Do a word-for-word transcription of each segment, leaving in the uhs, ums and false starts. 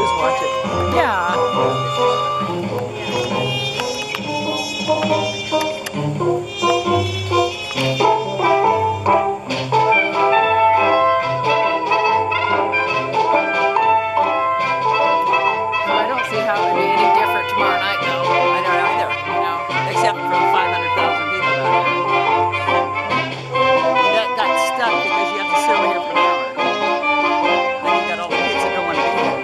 just watch it. Yeah. I don't see how it would be any different tomorrow night, though. I don't either. You know. Except for the five hundred thousand people down here. That got stuck because you have to sit over here for an hour. Then you got all the kids that don't want to be here.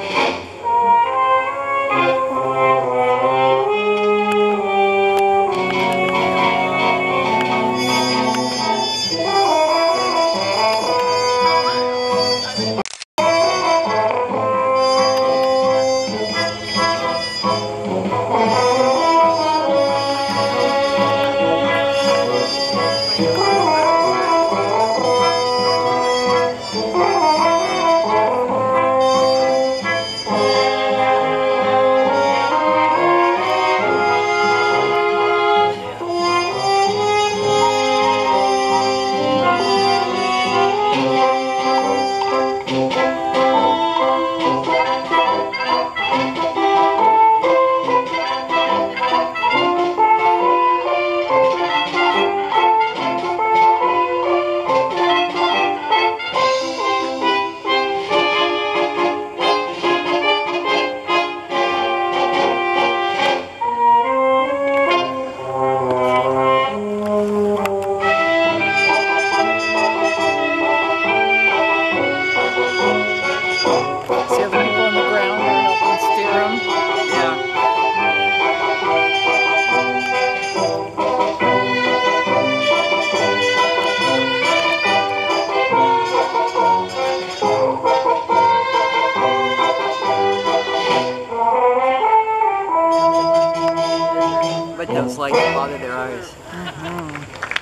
See other people on the ground are helping steer them. Yeah. But those lights bother their eyes. Mm-hmm.